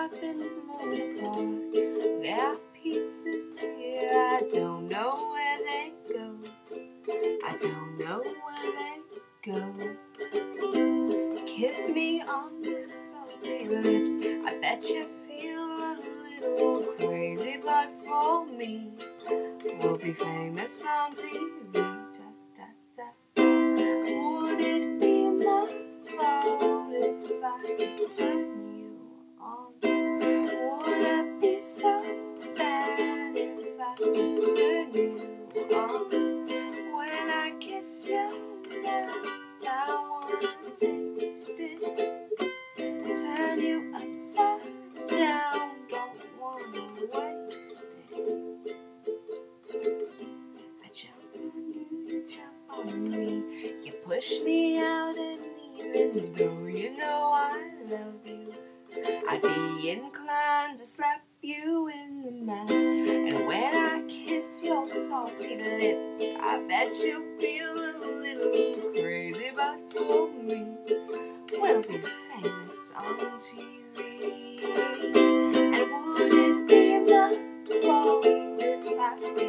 I've been blown apart. There are pieces here, I don't know where they go. I don't know where they go. Kiss me on your salty lips, I bet you feel a little crazy, but for me, we'll be famous on TV. Da, da, da. Would it be my fault if I turn you on? Would it be so bad if I turn you on? When I kiss you now, I wanna taste it. Turn you upside down, don't wanna waste it. I jump on you, you jump on me. You push me out, and even though you know I love you, I'd be inclined to slap you in the mouth. And when I kiss your salty lips, I bet you feel a little crazy, but for me, we'll be famous on TV. And would it be my fault if I